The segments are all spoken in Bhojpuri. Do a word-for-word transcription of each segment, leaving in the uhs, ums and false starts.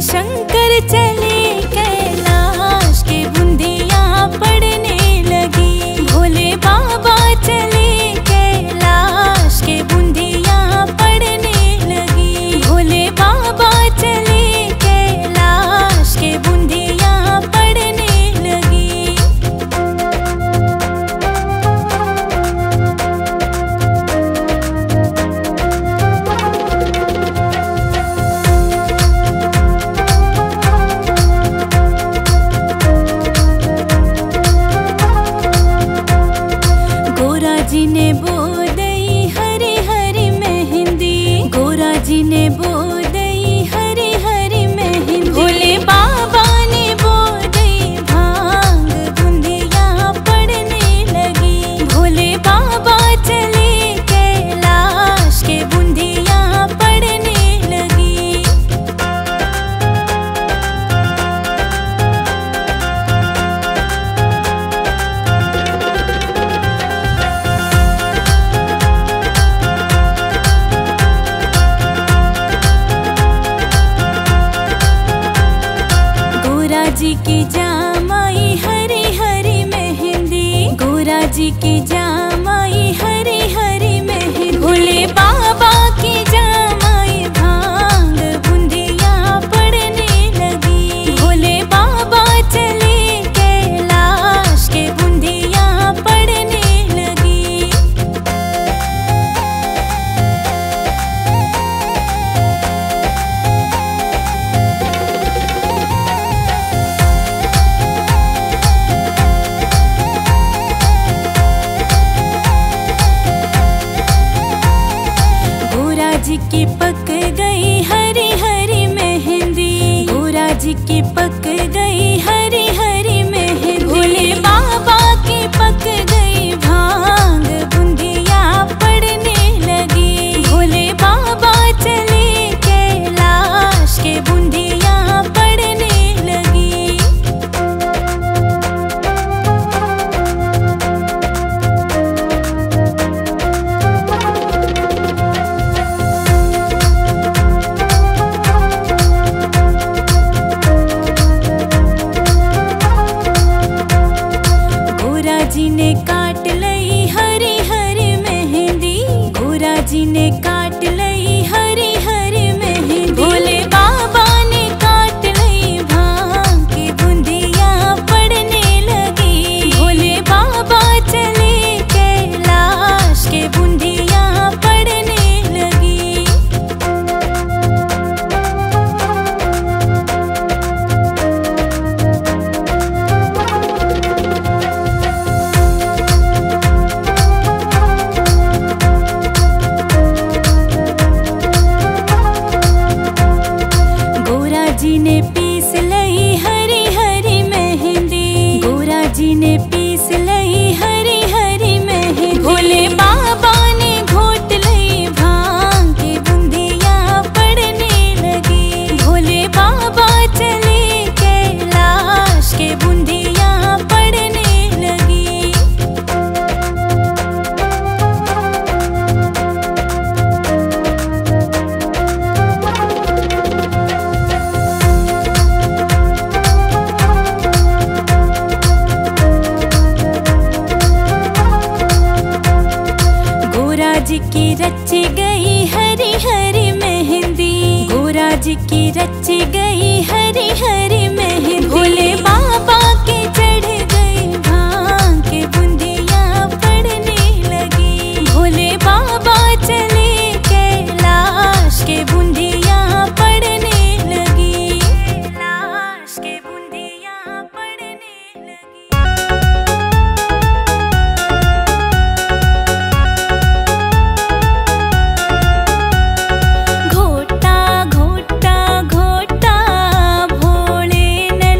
शंकर चले कैलाश के बूंदियाँ पड़ने लगी। भोले बाबा चले कैलाश के बूंदियाँ पड़ने लगी। भोले बाबा चले कैलाश के बूंदियाँ पड़ने लगी। गोरा जी ने बो दई हरी हरी मेहंदी। गोरा जी ने बो दई हरी हरी मेहंदी। भोले बाबा ने बो दई भांग बूंदियाँ पड़ने लगी। भोले बाबा चले कैलाश के बूंदियाँ पड़ने लगी। गोरा जी की जामाई हरी हरी मेहंदी। गोरा जी की जामाई हरी हरी मेहंदी। भोले बाबा की जामाई भांग बूंदियाँ पड़ने लगी। भोले बाबा चले कैलाश के बूंदियाँ पड़ने लगी। गोरा जी की पक गई हरी हरी मेहंदी। गोरा जी की पक गई हरी हरी मेहंदी। भोले बाबा की पक गई भांग बूंदियाँ पड़ने लगी। भोले बाबा चले कैलाश के बूंदियाँ पड़ने लगी। गोरा जी ने काट लई हरी हरी मेहंदी। गोरा जी ने काट लई हरी हरी मेहंदी। भोले बाबा ने काट लई भांग की बूंदियाँ पड़ने लगी। भोले बाबा चले कैलाश के बूंदियाँ पड़ने लगी। गोरा जी ने पीस लई हरी हरी मेहंदी। गोरा जी ने पीस लई हरी हरी मेहंदी। भोले बाबा ने घोट लई भांग की बूंदियाँ पड़ने लगी। भोले बाबा चले कैलाश के बूंदियाँ पड़ने लगी। गोरा जी की रची गई हरी हरी मेहंदी। गोरा जी की रची गई हरी हरी मेहंदी। भोले बाबा के चढ़ गई भांग की बूंदियाँ पड़ने लगी। भोले बाबा चले कैलाश के बूंदियाँ पड़ने लगी। कैलाश के बूंदियाँ पड़ने लगी। घोटा घोटा घोटा भोले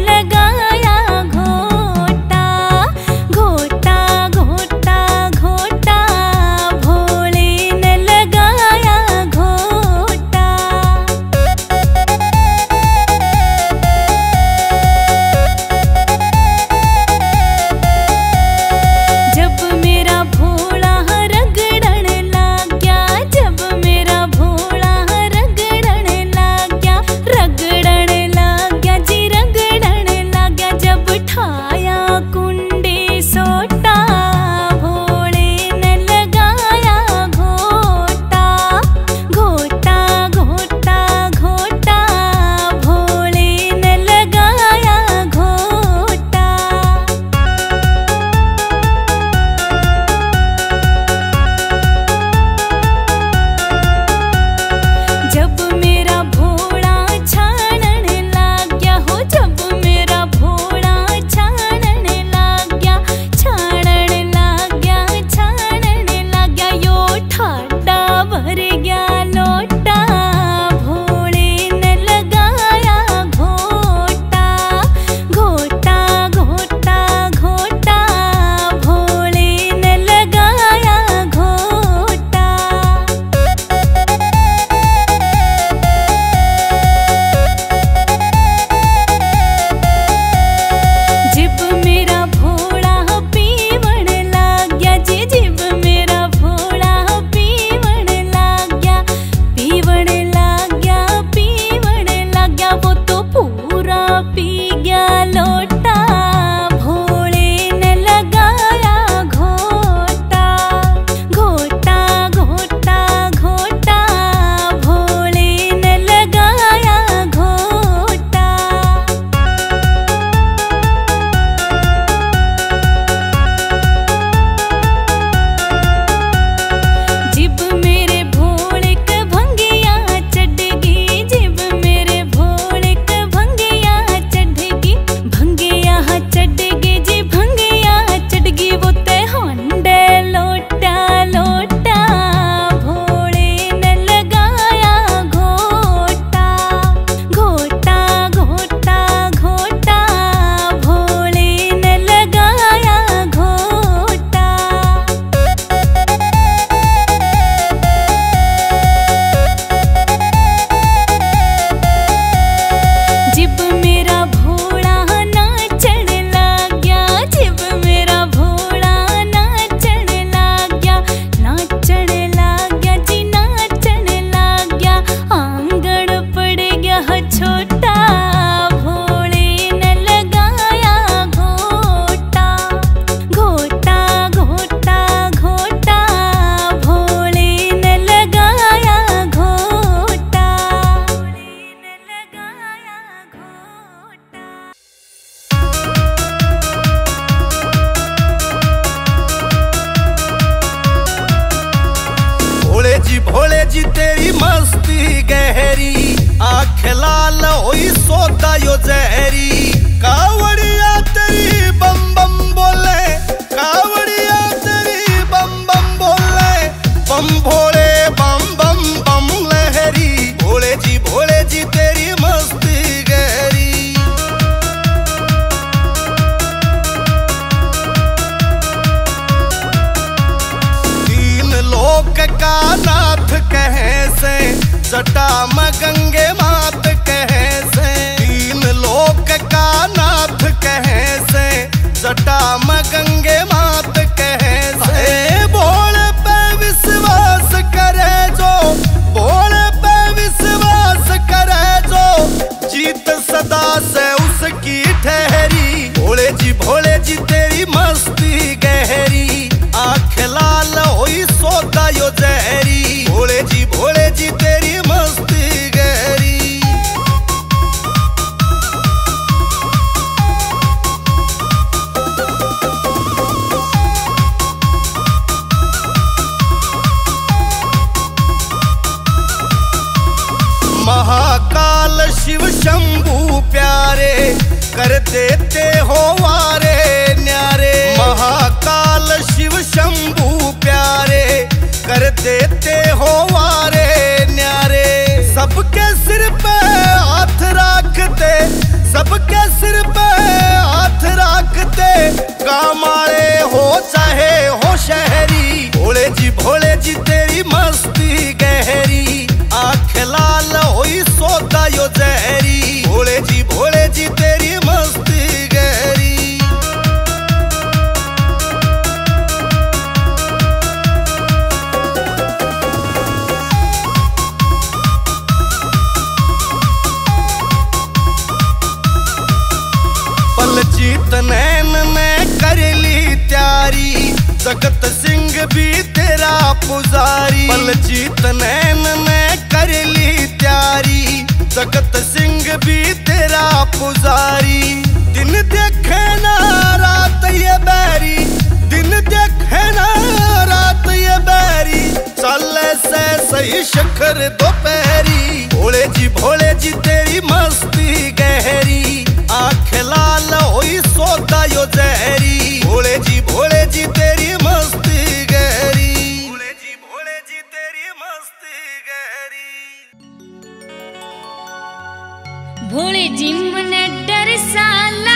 जी तेरी मस्ती गहरी, आँख लाल होई सोता यो जहरी। कावड़िया तेरी बम बम बोले, कावड़िया तेरी बम बम बोले, बम भोले बम बम बम लहरी। भोले जी भोले जी तेरी मस्ती गहरी। तीन लोक का नाथ कहे से, जटा में गंगे मात कहे से। तीन लोक का नाथ कहे से, जटा में गंगे मात कहे से। भोले पे विश्वास करे जो, भोले पे विश्वास करे जो, जीत सदा से उसकी ठहरी। भोले जी भोले जी तेरी मस्ती गहरी, आँख लाल होई सोता यो जहरी। भोले जी भोले जी तेरी मस्ती गहरी। महाकाल शिव शंभू प्यारे, कर देते हो वारे न्यारे। महाकाल शिव शंभू प्यारे, कर देते हो वारे न्यारे। सबके सिर पे हाथ रखते, सबके सिर पे हाथ रखते, गाँव वाले हो चाहे हो शहरी। भोले जी भोले जी तेरी मस्ती गहरी, आँख लाल होई सोता यो जहरी। भोले जी भोले जी तेरी मस्ती गहरी। पल जीत नैन ने कर ली त्यारी, जगत सिंह भी तेरा पुजारी। पल जीत नैन ने कर ली त्यारी, जगत सिंह भी तेरा पुजारी। दिन देखे ना रात ये बैरी, दिन देखे ना रात ये बैरी, चले से सही शिखर दोपहरी। भोले जी भोले जी तेरी मस्ती गहरी, आँख लाल होई सोता यो जहरी। भोले जी भोले जी तेरी मस्ती गहरी। भोले जी भोले जी तेरी मस्ती गहरी। भोले जी मन डर साला